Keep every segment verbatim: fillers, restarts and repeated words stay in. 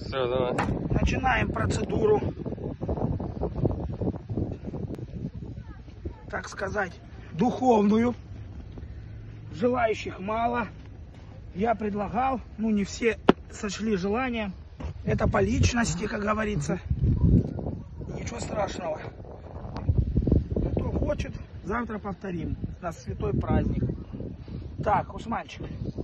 Все, давай. Начинаем процедуру, так сказать, духовную. Желающих мало. Я предлагал, ну не все сочли желание. Это по личности, как говорится. Ничего страшного. Кто хочет, завтра повторим. У нас святой праздник. Так, Усманчик.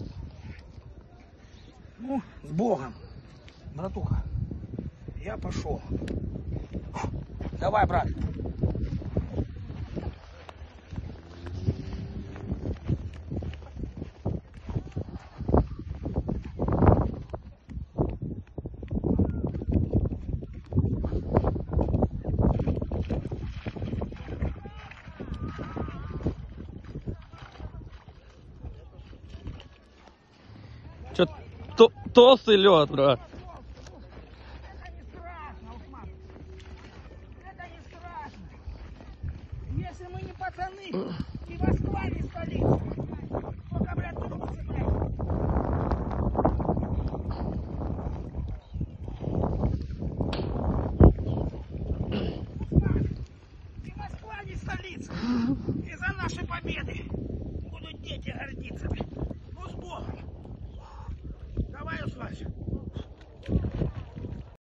Ну, с Богом, братуха. Я пошел. Давай, брат. Че, то, толстый лед, брат. Это не страшно, Усман. Это не страшно. Если мы не пацаны, и Москва не столица. Только, блядь, трусы, блядь. Усман, и Москва не столица. И за наши победы будут дети гордиться.